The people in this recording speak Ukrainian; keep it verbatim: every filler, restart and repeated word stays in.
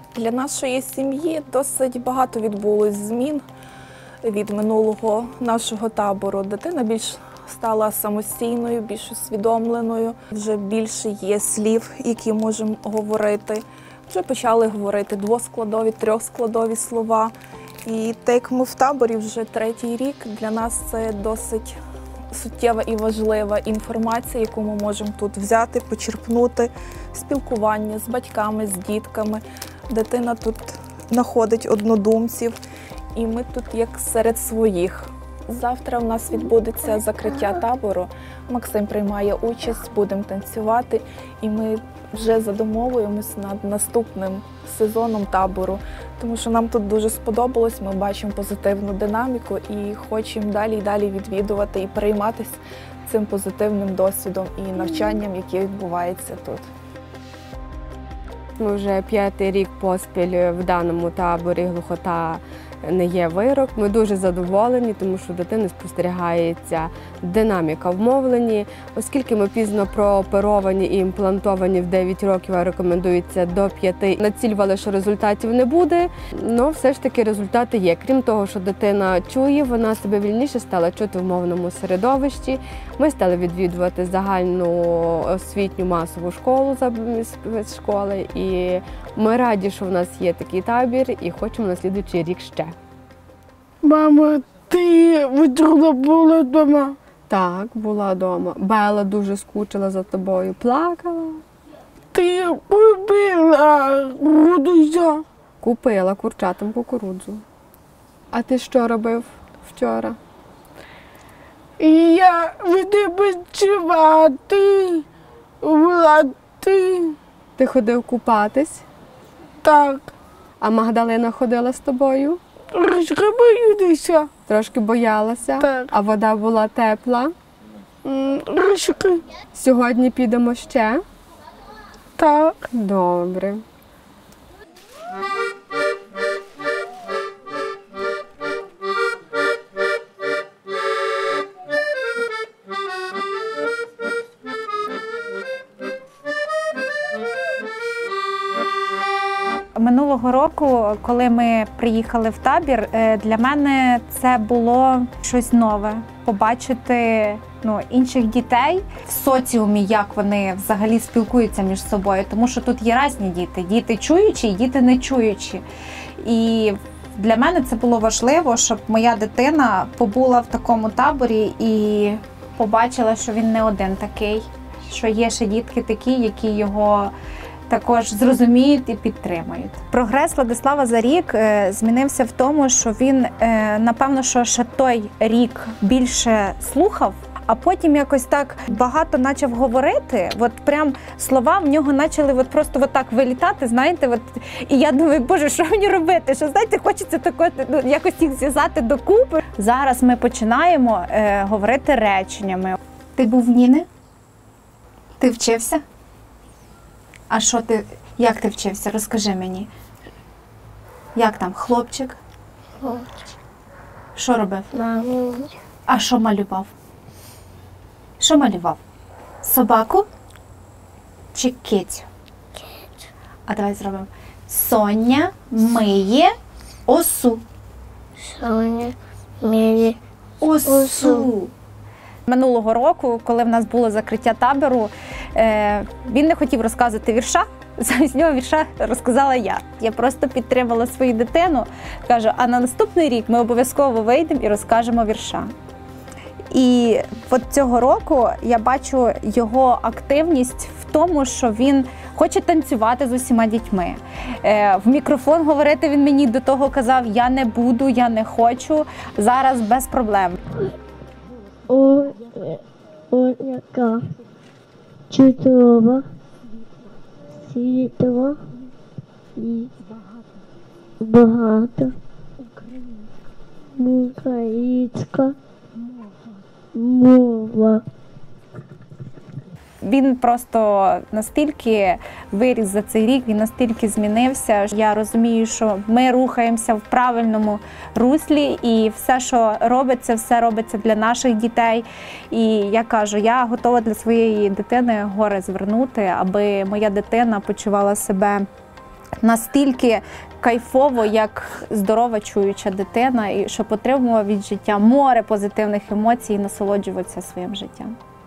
Для нашої сім'ї досить багато відбулось змін від минулого нашого табору. Дитина більш стала самостійною, більш усвідомленою, вже більше є слів, які можемо говорити. Вже почали говорити двоскладові, трьохскладові слова. І так як ми в таборі вже третій рік, для нас це досить суттєва і важлива інформація, яку ми можемо тут взяти, почерпнути, спілкування з батьками, з дітками. Дитина тут знаходить однодумців, і ми тут як серед своїх. Завтра в нас відбудеться закриття табору. Максим приймає участь, будемо танцювати, і ми вже задумовуємось над наступним сезоном табору, тому що нам тут дуже сподобалось, ми бачимо позитивну динаміку і хочемо далі і далі відвідувати і перейматися цим позитивним досвідом і навчанням, яке відбувається тут. Ми вже п'ятий рік поспіль в даному таборі «Глухота не є вирок». Ми дуже задоволені, тому що у дитини спостерігається динаміка в мовленні. Оскільки ми пізно прооперовані і імплантовані в дев'ять років, а рекомендується до п'яти, націлювали, що результатів не буде, але все ж таки результати є. Крім того, що дитина чує, вона себе вільніше стала чути в мовному середовищі. Ми стали відвідувати загальну освітню масову школу з школи, і ми раді, що в нас є такий табір, і хочемо на слідуючий рік ще. Мама, ти вчора була вдома? Так, була вдома. Бела дуже скучила за тобою, плакала. Ти купила кукурудзу? Купила курчатам кукурудзу. А ти що робив вчора? І я відпочивати, влати. Ти ходив купатись? Так. А Магдалина ходила з тобою? Трошки боюся. Трошки боялася? Так. А вода була тепла? Трошки. Сьогодні підемо ще? Так. Добре. Минулого року, коли ми приїхали в табір, для мене це було щось нове. Побачити ну, інших дітей в соціумі, як вони взагалі спілкуються між собою. Тому що тут є різні діти. Діти чуючі і діти не чуючі. І для мене це було важливо, щоб моя дитина побула в такому таборі і побачила, що він не один такий. Що є ще дітки такі, які його також зрозуміють і підтримують. Прогрес Владислава за рік е, змінився в тому, що він, е, напевно, що ще той рік більше слухав, а потім якось так багато почав говорити, от прям слова в нього почали от просто от так вилітати, знаєте, от, і я думаю, боже, що мені робити, що, знаєте, хочеться тако, ну, якось їх зв'язати докупи. Зараз ми починаємо е, говорити реченнями. Ти був в Ніни? Ти вчився? А що ти, як ти вчився? Розкажи мені. Як там, хлопчик? Хлопчик. Що робив? Маму. А що малював? Що малював? Собаку? Чи кицю? Кицю. А давай зробимо. Соня миє осу. Соня миє Осу. осу. Минулого року, коли в нас було закриття табору, він не хотів розказувати вірша, замість нього вірша розказала я. Я просто підтримала свою дитину, кажу, а на наступний рік ми обов'язково вийдемо і розкажемо вірша. І от цього року я бачу його активність в тому, що він хоче танцювати з усіма дітьми. В мікрофон говорити він мені до того казав, я не буду, я не хочу, зараз без проблем. О, о, яка чудова, світова і багато українська мова. Він просто настільки виріс за цей рік, він настільки змінився. Я розумію, що ми рухаємося в правильному руслі, і все, що робиться, все робиться для наших дітей. І я кажу, я готова для своєї дитини гори звернути, аби моя дитина почувала себе настільки кайфово, як здорова чуюча дитина, і щоб отримувала від життя море позитивних емоцій і насолоджуватися своїм життям.